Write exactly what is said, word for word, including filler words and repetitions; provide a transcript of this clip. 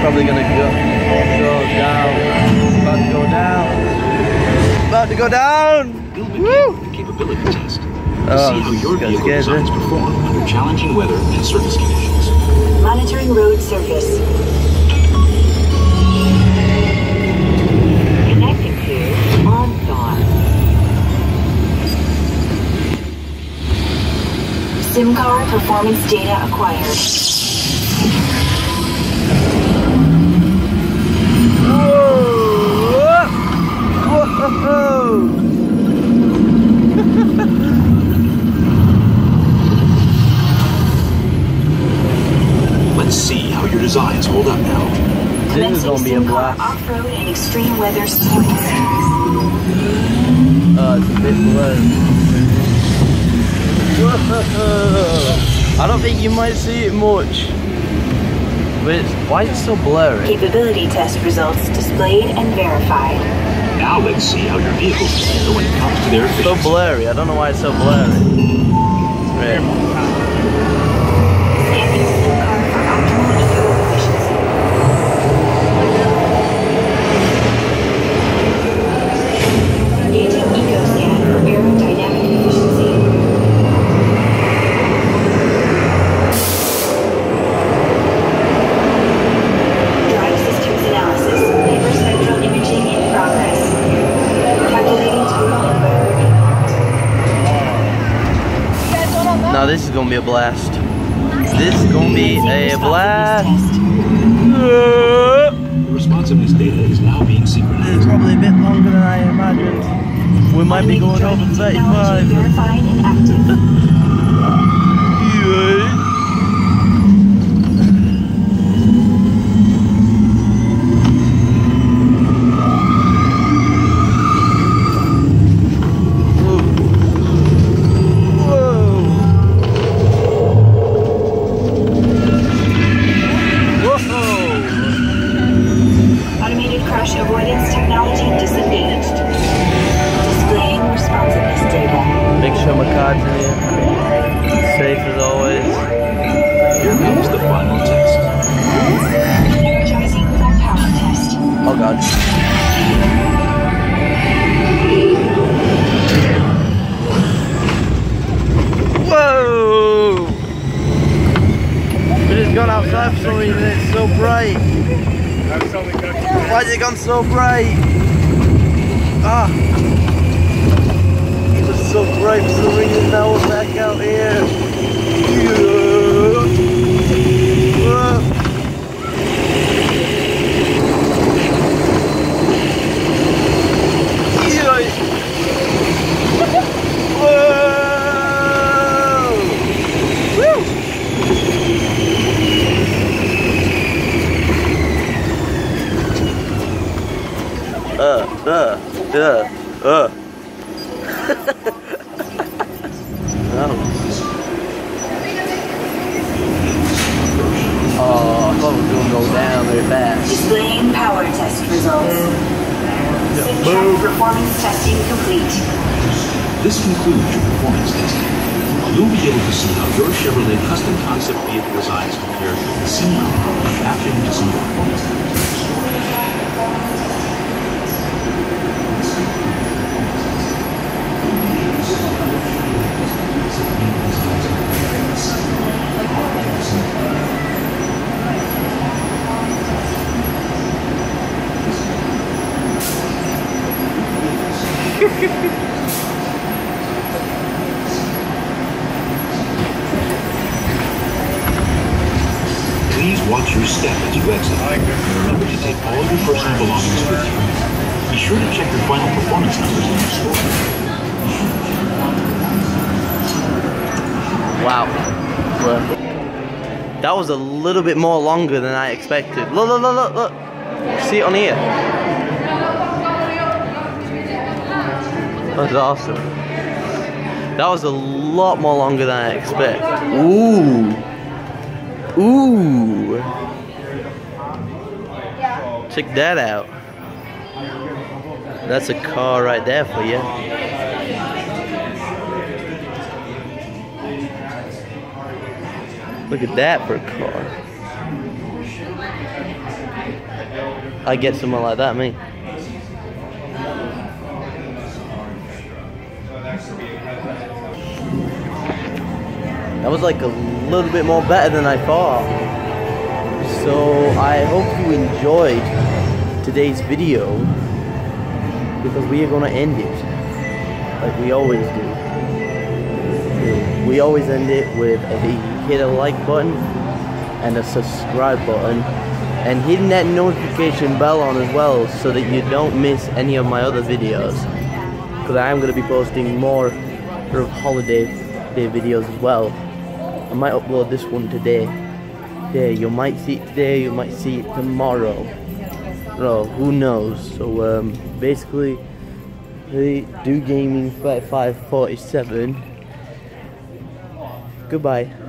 probably gonna go, go down. About to go down. About to go down! Woo! The capability test. To Oh, see how your got vehicle scared, designs huh? perform under challenging weather and surface conditions. Monitoring road surface. Connecting to OnStar. SimCar performance data acquired. Whoa! Whoa! Let's see how your designs hold up now. This is gonna be a SimCar blast. off-road and extreme weather sports. Uh, it's a bit blurry. Whoa. I don't think you might see it much. But it's, why is it so blurry? Capability test results displayed and verified. Now let's see how your vehicles fare when it comes to their So efficiency. blurry. I don't know why it's so blurry. Right. Scanning SimCar for optimal eco efficiency. Engaging EcoScan for aerodynamic efficiency. Drive systems analysis. Hyperspectral imaging in progress. Calculating total environment. Now this is gonna be a blast. This is gonna be a blast. The responsiveness data is now being This is synchronized. probably a bit longer than I imagined. We might be going over Automated driving thirty-five. technology verified and active. Yeah. Automated crash avoidance technology disengaged. Displaying responsiveness data. Make sure my card's in here. Safe as always. Here comes the final test. Energizing full power test. Oh god. Whoa! We just got outside for some reason, it's so bright. Why has it gone so bright? Ah! It's so bright for some reason, now we're back out here. Yeah. Whoa. Yeah. Whoa! Woo! Uh, uh, uh, uh. Oh. Oh, I thought it was gonna go down very fast. Displaying power test results. SimTrack performance testing complete. This concludes your performance testing. You'll be able to see how your Chevrolet custom concept vehicle designs compare to the SimCar after you do some performance tests. Please watch your step as you exit. Remember to take all your personal belongings with you. Be sure to check your final performance numbers in your store. Wow. Well, that was a little bit more longer than I expected. Look, look, look, look, look. See it on here. That's awesome. That was a lot more longer than I expected. Ooh. Ooh. Check that out. That's a car right there for you. Look at that for a car. I get somewhere like that, me. That was like a little bit more better than I thought. So I hope you enjoyed today's video, because we are gonna end it like we always do. We always end it with a hit a like button and a subscribe button, and hitting that notification bell on as well, so that you don't miss any of my other videos, because I am going to be posting more sort of holiday day videos as well. I might upload this one today. Yeah, you might see it today, you might see it tomorrow. No, who knows? So um, basically, the Do Gaming thirty-five forty-seven. Goodbye.